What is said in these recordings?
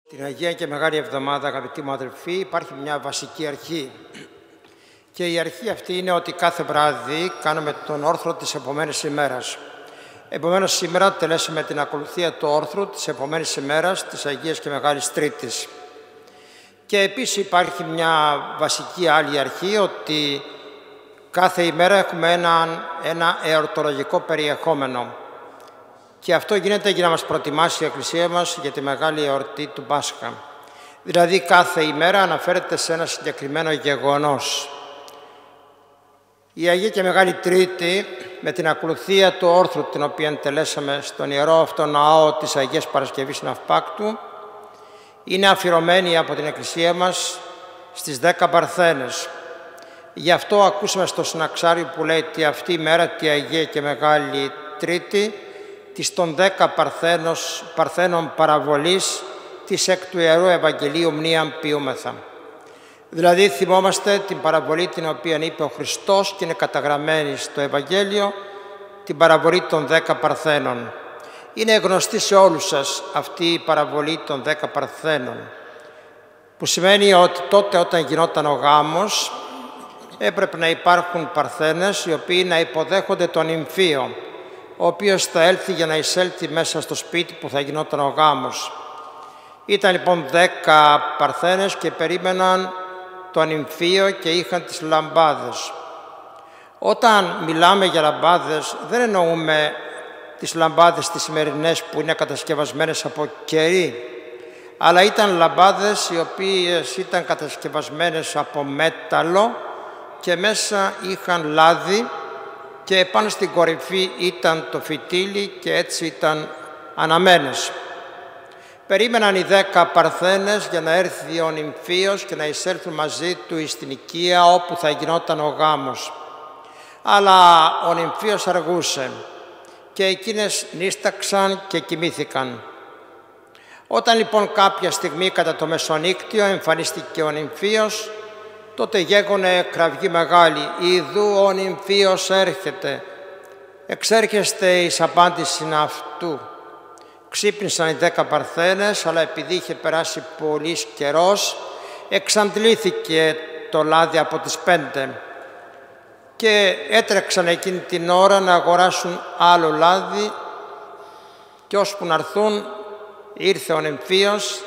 Την Αγία και Μεγάλη Εβδομάδα, αγαπητοί μου αδελφοί, υπάρχει μια βασική αρχή. Και η αρχή αυτή είναι ότι κάθε βράδυ κάνουμε τον όρθρο της επομένης ημέρας. Επομένως, σήμερα τελέσαμε την ακολουθία του όρθρου της επομένης ημέρας, της Αγίας και Μεγάλης Τρίτης. Και επίσης υπάρχει μια βασική άλλη αρχή, ότι κάθε ημέρα έχουμε ένα εορτολογικό περιεχόμενο. Και αυτό γίνεται για να μας προετοιμάσει η Εκκλησία μας για τη μεγάλη εορτή του Πάσχα. Δηλαδή κάθε ημέρα αναφέρεται σε ένα συγκεκριμένο γεγονός. Η Αγία και Μεγάλη Τρίτη, με την ακολουθία του όρθρου την οποία τελέσαμε στον Ιερό αυτό Ναό της Αγίας Παρασκευής Ναυπάκτου, είναι αφιερωμένη από την Εκκλησία μας στις 10 Παρθένες. Γι' αυτό ακούσαμε στο συναξάριο που λέει ότι αυτή η μέρα, τη Αγία και Μεγάλη Τρίτη, της των 10 Παρθένων παραβολής της εκ του Ιερού Ευαγγελίου μνήαν ποιούμεθα. Δηλαδή θυμόμαστε την παραβολή την οποία είπε ο Χριστός και είναι καταγραμμένη στο Ευαγγέλιο, την παραβολή των 10 Παρθένων. Είναι γνωστή σε όλους σας αυτή η παραβολή των 10 Παρθένων, που σημαίνει ότι τότε όταν γινόταν ο γάμος έπρεπε να υπάρχουν Παρθένες οι οποίοι να υποδέχονται τον νυμφίο, ο οποίος θα έλθει για να εισέλθει μέσα στο σπίτι που θα γινόταν ο γάμος. Ήταν λοιπόν 10 Παρθένες και περίμεναν τον νυμφίο και είχαν τις λαμπάδες. Όταν μιλάμε για λαμπάδες δεν εννοούμε τις λαμπάδες τις σημερινές που είναι κατασκευασμένες από κερί, αλλά ήταν λαμπάδες οι οποίες ήταν κατασκευασμένες από μέταλλο και μέσα είχαν λάδι και πάνω στην κορυφή ήταν το φυτίλι και έτσι ήταν αναμένες. Περίμεναν οι 10 Παρθένες για να έρθει ο νυμφίος και να εισέλθουν μαζί του στην οικία όπου θα γινόταν ο γάμος. Αλλά ο νυμφίος αργούσε και εκείνες νύσταξαν και κοιμήθηκαν. Όταν λοιπόν κάποια στιγμή κατά το μεσονύκτιο εμφανίστηκε ο νυμφίος, τότε γέγονε κραυγή μεγάλη, «Ιδού ο νυμφίος έρχεται». Εξέρχεστε εις απάντηση αυτού. Ξύπνησαν οι 10 Παρθένες, αλλά επειδή είχε περάσει πολύς καιρός, εξαντλήθηκε το λάδι από τις 5 και έτρεξαν εκείνη την ώρα να αγοράσουν άλλο λάδι και ώσπου να έρθουν ήρθε ο νυμφίος,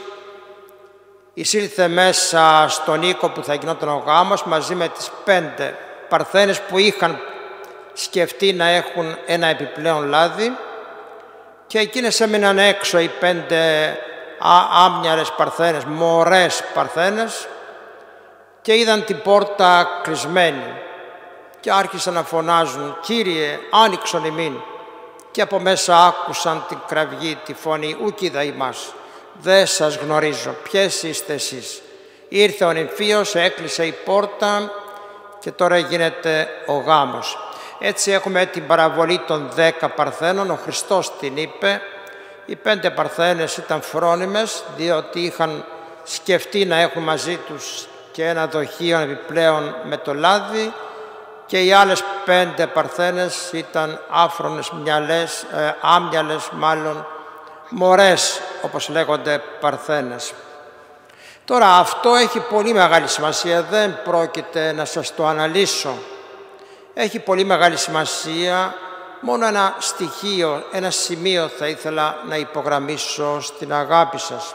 εισήλθε μέσα στον οίκο που θα γινόταν ο γάμος μαζί με τις 5 Παρθένες που είχαν σκεφτεί να έχουν ένα επιπλέον λάδι και εκείνες έμειναν έξω οι 5 άμυαλες Παρθένες, μωρές Παρθένες, και είδαν την πόρτα κλεισμένη και άρχισαν να φωνάζουν «Κύριε, άνοιξον ημίν», και από μέσα άκουσαν την κραυγή, τη φωνή «Ούκ-είδα ημάς». «Δεν σας γνωρίζω, ποιες είστε εσείς?» Ήρθε ο νυμφίος, έκλεισε η πόρτα και τώρα γίνεται ο γάμος. Έτσι έχουμε την παραβολή των 10 Παρθένων, ο Χριστός την είπε. Οι 5 Παρθένες ήταν φρόνιμες, διότι είχαν σκεφτεί να έχουν μαζί τους και ένα δοχείο επιπλέον με το λάδι, και οι άλλες 5 Παρθένες ήταν άφρονες, άμυαλες μάλλον, μωρές, όπως λέγονται Παρθένες. Τώρα αυτό έχει πολύ μεγάλη σημασία, δεν πρόκειται να σας το αναλύσω. Έχει πολύ μεγάλη σημασία, μόνο ένα στοιχείο, ένα σημείο θα ήθελα να υπογραμμίσω στην αγάπη σας.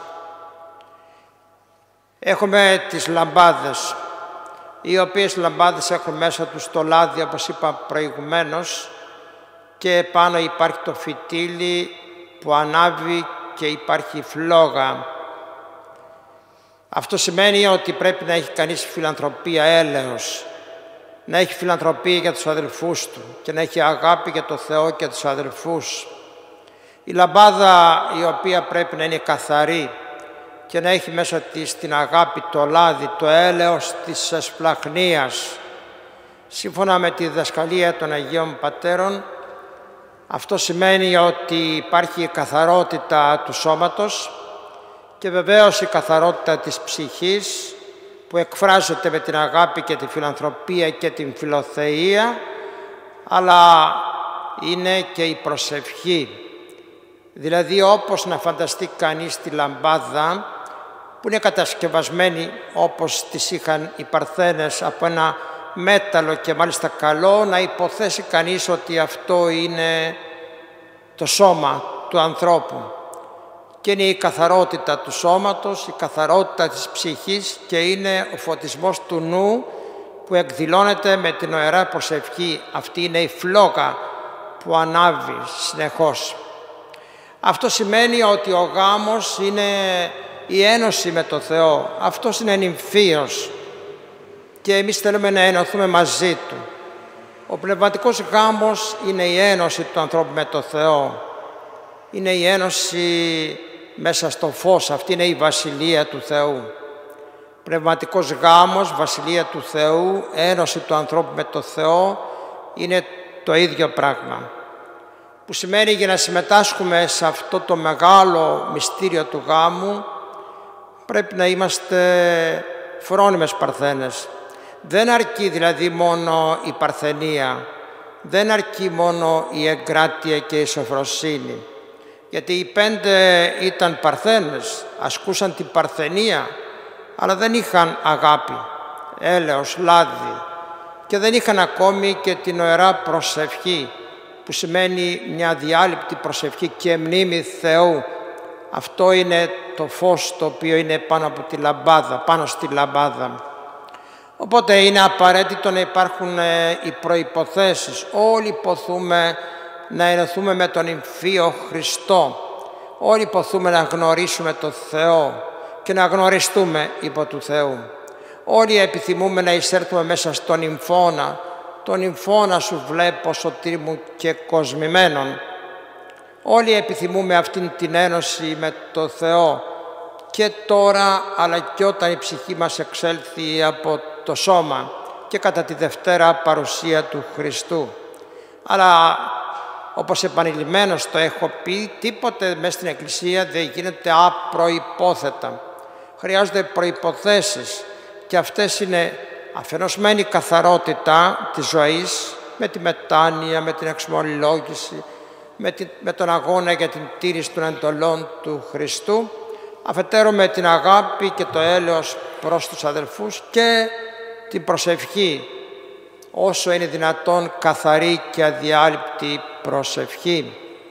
Έχουμε τις λαμπάδες, οι οποίες λαμπάδες έχουν μέσα τους το λάδι, όπως είπα προηγουμένως, και πάνω υπάρχει το φυτίλι που ανάβει και υπάρχει φλόγα. Αυτό σημαίνει ότι πρέπει να έχει κανείς φιλανθρωπία, έλεος, να έχει φιλανθρωπία για τους αδελφούς του και να έχει αγάπη για το Θεό και τους αδελφούς. Η λαμπάδα η οποία πρέπει να είναι καθαρή και να έχει μέσα της την αγάπη, το λάδι, το έλεος της εσπλαχνίας. Σύμφωνα με τη διδασκαλία των Αγίων Πατέρων, αυτό σημαίνει ότι υπάρχει η καθαρότητα του σώματος και βεβαίως η καθαρότητα της ψυχής, που εκφράζεται με την αγάπη και τη φιλανθρωπία και την φιλοθεία, αλλά είναι και η προσευχή. Δηλαδή όπως να φανταστεί κανείς τη λαμπάδα που είναι κατασκευασμένη όπως τις είχαν οι Παρθένες από ένα μέταλλο και μάλιστα καλό, να υποθέσει κανείς ότι αυτό είναι το σώμα του ανθρώπου. Και είναι η καθαρότητα του σώματος, η καθαρότητα της ψυχής και είναι ο φωτισμός του νου που εκδηλώνεται με την Ιερά Προσευχή. Αυτή είναι η φλόγα που ανάβει συνεχώς. Αυτό σημαίνει ότι ο γάμος είναι η ένωση με το Θεό. Αυτός είναι νυμφίος και εμείς θέλουμε να ενωθούμε μαζί Του. Ο πνευματικός γάμος είναι η ένωση του ανθρώπου με το Θεό. Είναι η ένωση μέσα στο φως. Αυτή είναι η Βασιλεία του Θεού. Πνευματικός γάμος, Βασιλεία του Θεού, ένωση του ανθρώπου με το Θεό είναι το ίδιο πράγμα. Που σημαίνει για να συμμετάσχουμε σε αυτό το μεγάλο μυστήριο του γάμου πρέπει να είμαστε φρόνιμες Παρθένες. Δεν αρκεί δηλαδή μόνο η παρθενία, δεν αρκεί μόνο η εγκράτεια και η σοφροσύνη. Γιατί οι 5 ήταν Παρθένες, ασκούσαν την παρθενία, αλλά δεν είχαν αγάπη, έλεος, λάδι και δεν είχαν ακόμη και την Ιερά Προσευχή, που σημαίνει μια αδιάλειπτη προσευχή και μνήμη Θεού. Αυτό είναι το φως το οποίο είναι πάνω από τη λαμπάδα, πάνω στη λαμπάδα. Οπότε είναι απαραίτητο να υπάρχουν οι προϋποθέσεις. Όλοι ποθούμε να ενωθούμε με τον νυμφίο Χριστό. Όλοι ποθούμε να γνωρίσουμε το Θεό και να γνωριστούμε υπό του Θεού. Όλοι επιθυμούμε να εισέλθουμε μέσα στον νυμφώνα. Τον νυμφώνα σου βλέπω, σωτήρι μου και κοσμημένον. Όλοι επιθυμούμε αυτήν την ένωση με το Θεό και τώρα αλλά και όταν η ψυχή μας εξέλθει από το σώμα και κατά τη Δευτέρα παρουσία του Χριστού. Αλλά όπως επανειλημμένως το έχω πει, τίποτε μέσα στην Εκκλησία δεν γίνεται απροϋπόθετα. Χρειάζονται προϋποθέσεις και αυτές είναι αφενός μεν η καθαρότητα της ζωής με τη μετάνοια, με την εξομολόγηση, με τον αγώνα για την τήρηση των εντολών του Χριστού, αφετέρου με την αγάπη και το έλεος προς τους αδελφούς και την προσευχή, όσο είναι δυνατόν καθαρή και αδιάλειπτη προσευχή.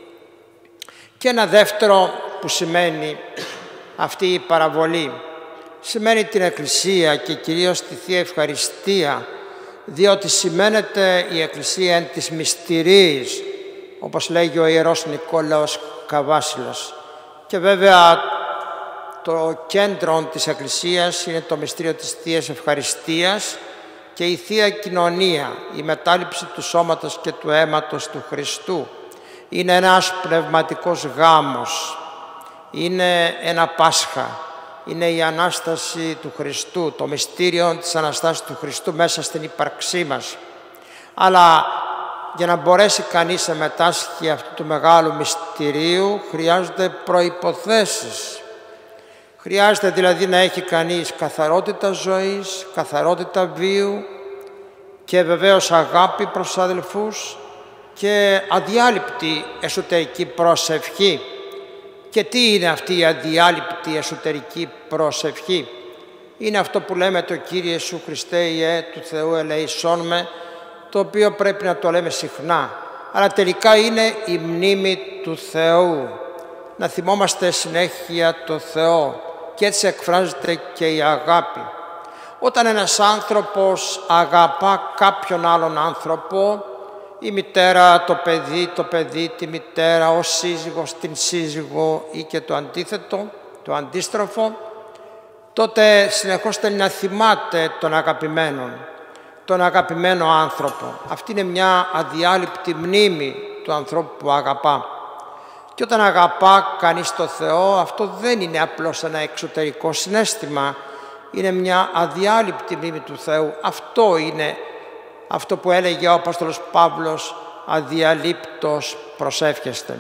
Και ένα δεύτερο που σημαίνει αυτή η παραβολή, σημαίνει την Εκκλησία και κυρίως τη Θεία Ευχαριστία, διότι σημαίνεται η Εκκλησία εν της μυστηρίης, όπως λέγει ο Ιερός Νικόλαος Καβάσιλος. Και βέβαια το κέντρο της Εκκλησίας είναι το μυστήριο της Θείας Ευχαριστίας και η Θεία Κοινωνία, η μετάληψη του σώματος και του αίματος του Χριστού. Είναι ένας πνευματικός γάμος, είναι ένα Πάσχα, είναι η Ανάσταση του Χριστού, το μυστήριο της Αναστάσης του Χριστού μέσα στην ύπαρξή μας. Αλλά για να μπορέσει κανείς να μετάσχει αυτού του μεγάλου μυστηρίου χρειάζονται προϋποθέσεις. Χρειάζεται δηλαδή να έχει κανείς καθαρότητα ζωής, καθαρότητα βίου και βεβαίως αγάπη προς τους αδελφούς και αδιάλειπτη εσωτερική προσευχή. Και τι είναι αυτή η αδιάλειπτη εσωτερική προσευχή? Είναι αυτό που λέμε το Κύριε Ιησού Χριστέ Ιε του Θεού ελεησόν με, το οποίο πρέπει να το λέμε συχνά. Αλλά τελικά είναι η μνήμη του Θεού. Να θυμόμαστε συνέχεια το Θεό και έτσι εκφράζεται και η αγάπη. Όταν ένας άνθρωπος αγαπά κάποιον άλλον άνθρωπο, η μητέρα το παιδί, τη μητέρα, ο σύζυγος την σύζυγο ή και το αντίθετο, το αντίστροφο, τότε συνεχώς θέλει να θυμάται τον αγαπημένο άνθρωπο. Αυτή είναι μια αδιάλειπτη μνήμη του ανθρώπου που αγαπά. Και όταν αγαπά κανείς το Θεό, αυτό δεν είναι απλώς ένα εξωτερικό συναίσθημα, είναι μια αδιάλειπτη μνήμη του Θεού. Αυτό είναι αυτό που έλεγε ο Απόστολος Παύλος, αδιαλείπτως προσεύχεστε.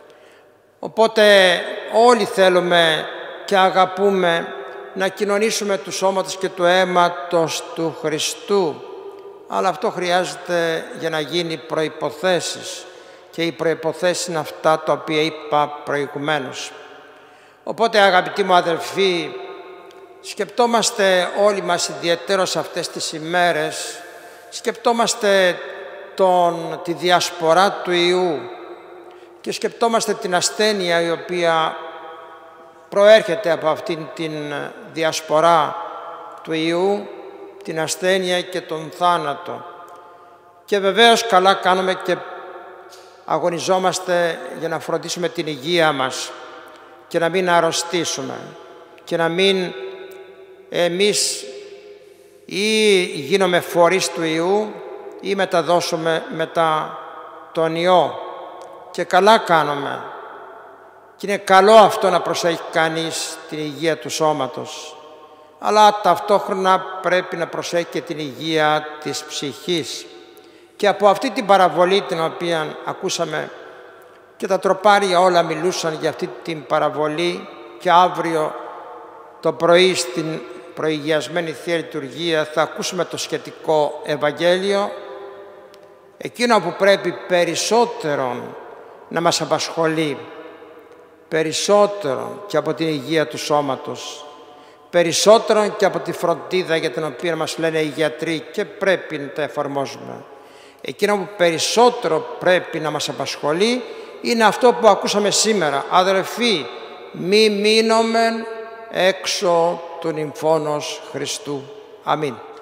Οπότε όλοι θέλουμε και αγαπούμε να κοινωνήσουμε του σώματος και του αίματος του Χριστού, αλλά αυτό χρειάζεται για να γίνει προϋποθέσεις και οι προϋποθέσεις είναι αυτά τα οποία είπα προηγουμένως. Οπότε αγαπητοί μου αδελφοί, Σκεπτόμαστε όλοι μας ιδιαιτέρως αυτές τις ημέρες, σκεπτόμαστε τη διασπορά του ιού και σκεπτόμαστε την ασθένεια η οποία προέρχεται από αυτήν την διασπορά του ιού, την ασθένεια και τον θάνατο. Και βεβαίως καλά κάνουμε και αγωνιζόμαστε για να φροντίσουμε την υγεία μας και να μην αρρωστήσουμε και να μην εμείς ή γίνομαι φορείς του ιού ή μεταδώσουμε μετά τον ιό. Και καλά κάνουμε. Και είναι καλό αυτό να προσέχει κανείς την υγεία του σώματος. Αλλά ταυτόχρονα πρέπει να προσέχει και την υγεία της ψυχής. Και από αυτή την παραβολή την οποία ακούσαμε και τα τροπάρια όλα μιλούσαν για αυτή την παραβολή και αύριο το πρωί στην προηγιασμένη Θεία Λειτουργία θα ακούσουμε το σχετικό Ευαγγέλιο, εκείνο που πρέπει περισσότερο να μας απασχολεί, περισσότερο και από την υγεία του σώματος, περισσότερο και από τη φροντίδα για την οποία μας λένε οι γιατροί και πρέπει να τα εφαρμόζουμε. Εκείνο που περισσότερο πρέπει να μας απασχολεί είναι αυτό που ακούσαμε σήμερα. Αδελφοί, μη μείνομεν έξω του νυμφώνος Χριστού. Αμήν.